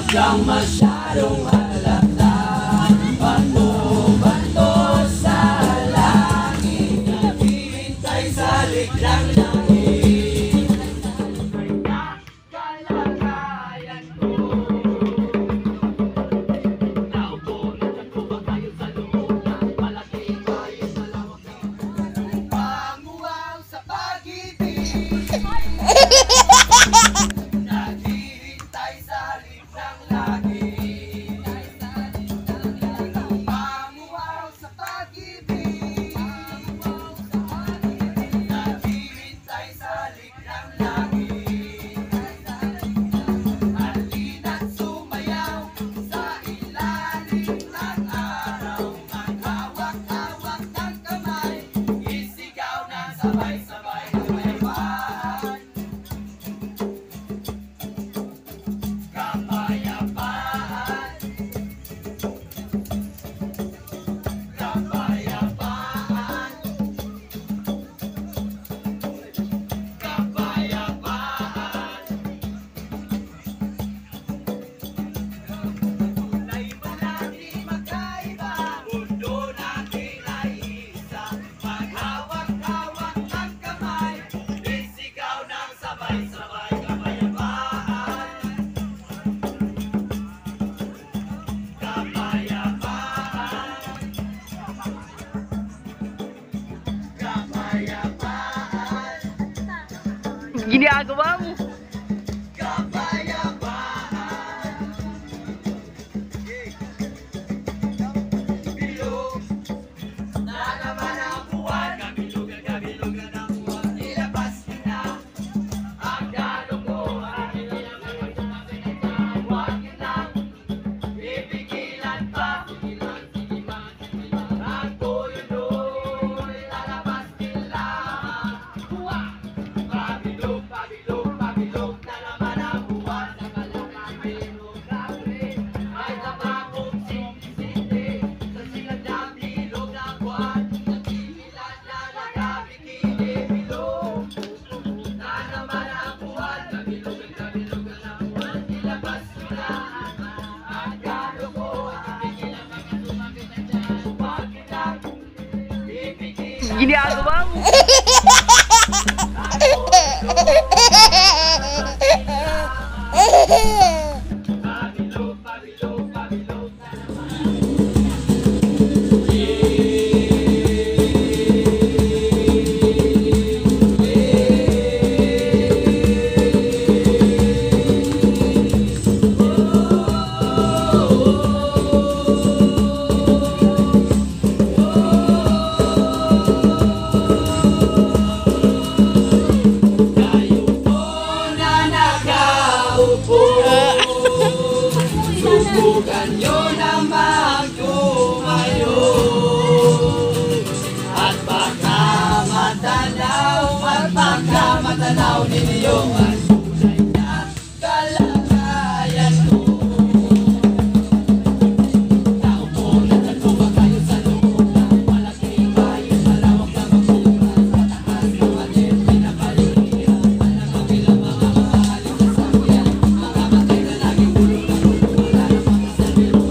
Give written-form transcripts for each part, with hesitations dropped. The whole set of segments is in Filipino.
kang masyadong halata. Bato-bato sa langit, naghihintay sa liklang langit. May kalagayan ko. Naupo na nagkuha kayo sa loob ng malaki kayo sa lawak na panguwaw sa pag-ibig. Naghihintay sa liklang langit. Panguwaw sa pag-ibig. Naghihintay sa liklang langit. Halina't sumayaw sa ilalim ng araw. Maghawak-hawak ng kamay, isigaw na sabay-sabay kapayapaan. Kapayapaan. Kapayapaan. Kapayapaan. Kulay mo natin magkaiba, mundo natin ay isa. Maghawak-hawak ng kamay, isigaw ng sabay-sabay kapayapaan. Kapayapaan. Kapayapaan. Ginagawa mo. Kapayapaan. Bilog na naman ang buwan. Kabilugan ang buwan. Ilabas mo na ang dalungan. Huwag yun lang pipigilan pa. Ang tuyo-tuyo lalabas nila. Pabilog, pabilog, pabilog na naman ang buwan. Nakalakang bilog ng rin. Ay tabakong sindi-sindi sa silang na bilog ng buwan. Naghihilan na nagkabikini. Bilog na naman ang buwan. Kabilugan ang buwan. Ilabas mo na ang kalokohan. Pigilan mga sumabit na dyan. Huwag ilang pipigilan. Ginagawa mo. Pabilog, pabilog, pabilog na naman. Tayo po na nakaupo, subukan nyo namang tumayo. At baka matanaw ninyo ang tunay na kalagayan ko. Naupo na nagkuha kayo sa loob ng malaki kayo sa lawak na magulang. Mataas na palit, pinapaligiran. Alam ang ilang mga maaaling sa sabuyan. Mga matay na laging bulong na bulong. Wala namang isang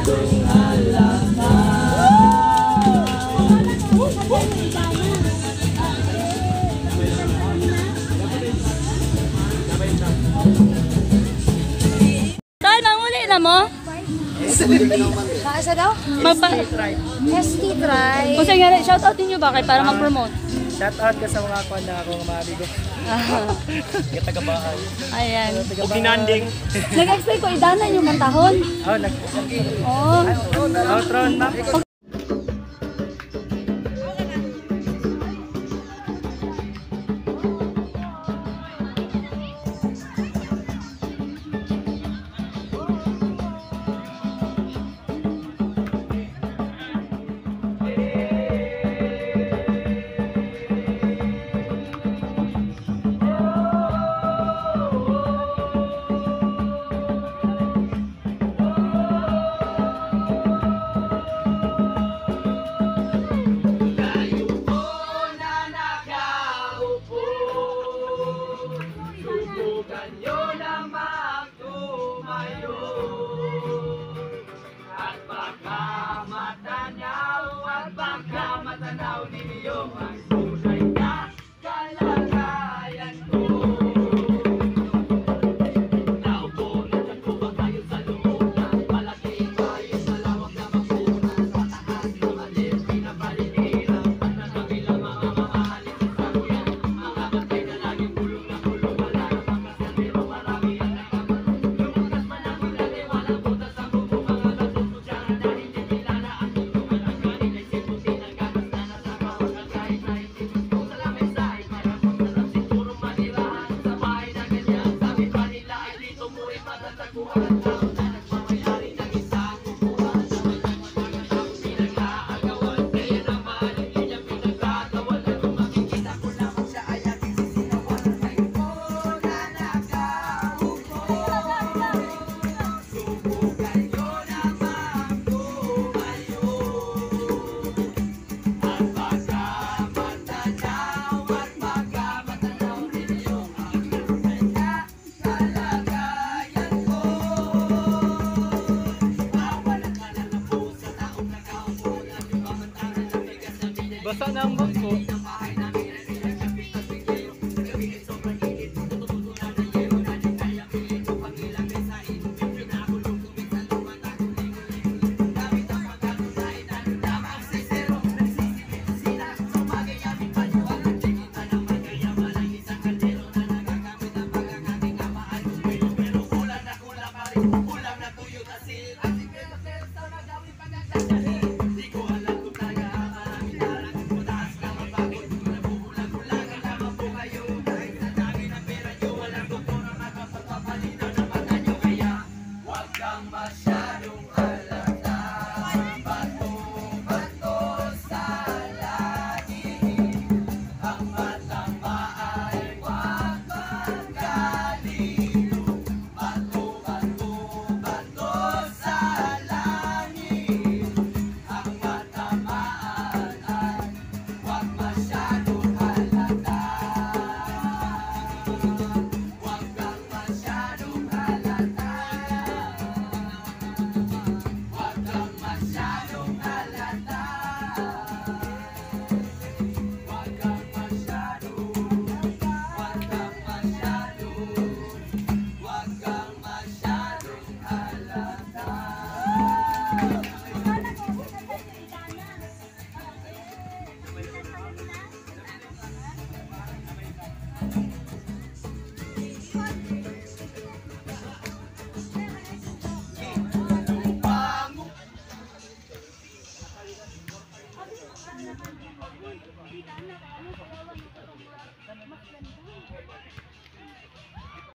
Saan manguli na mo? Kaasa daw? ST Try. Kung saan nga, shoutout ninyo ba kay para mag-promote? Shout out ka sa mga kwan na ako mga amigo. Yung taga-bahay. Ayan. Huwag dinanding. Nag-explain ko, idanan yung kantahon. Oh, Oh. outron ma'am. Tayo po na nakaupo, subukan nyo namang tumayo. At baka matanaw ninyo ang tunay na kalagayan ko. Naupo na dyan po ba kayo sa loob ng malaking bayan, malawak na mapunan, mataas na maliit, pinapaliliran, pananabilang mga mamahalin sa saruyan, mga batay na laging kulong na kulong, wala namang kasandero, marami ang nakamarong. Lumutas man ang ulate, walang butas ang bubo, mga natutudyara na hindi kilala ang tulungan ang kanin ay siputin ang gatas na nasa bawat ang kahit na hindi gusto sa lamesa ay parang masarap sigurong manirahan sa bahay na ganyan. Sabi pa nila ay dito mo ipatataguan ang tao na nagmamayari ng isang upuan na may nagmamagandang pinag-aagawan. Kaya naman hindi niya pinagkagawan at kung makikita ko lamang siya ay aking sisinawan. Kayo po na nakaupo, subukan nyo namang tumayo. At baka matanaw ninyo ang tunay na kalagayan ko. Bawalan ka lang ng puso, taong nakaupo, lang yung pamantaran ng bigas na binili. Basta na ang bag ko. Ang bahay namin ay pinagkapit at bigero. Gabi ay sobrang init, natututunan ng yero na di kaya pilit. Pag ilang mesa, inumin, pinakulong, kuminsan tumatago, ligo-ligo. Gamit ang pagkakulay na lulama ang sisero. Nagsisilip sila sa bagay aming paliwanag. Kita naman kaya malang isang kaldero na nagagamit ang pagkakating amaan. Pero kulang na kulang pa rin, kulang na tuyo na sil. At si Pero sa magawin pagkakasyahin. Di ko alam kung taga maraming darang. Mataas na mapagod, nabubulag-bulagan lamang po kayo. Kahit sa dami ng pera nyo, walang doktor na makapagpapalitan ng mata nyo. Kaya huwag kang masyadong halata. Bato-bato sa langit. Ang matama ay huwag magkalino. Bato-bato sa langit. Ang matamaan ay huwag masyadong halata. Huwag kang masyadong halata. Huwag kang masyadong halata. Huwag kang masyado. Huwag kang masyado. Huwag kang masyadong halata.